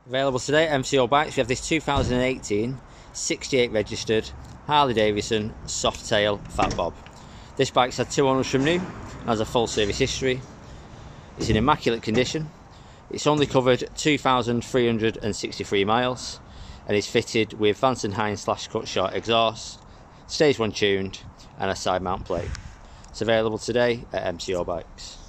Available today at MCO Bikes, we have this 2018 68 registered Harley-Davidson Softail FatBob. This bike's had 2 owners from new and has a full service history. It's in immaculate condition. It's only covered 2,363 miles and is fitted with Vance & Hines /cut short exhaust, stage 1 tuned and a side mount plate. It's available today at MCO Bikes.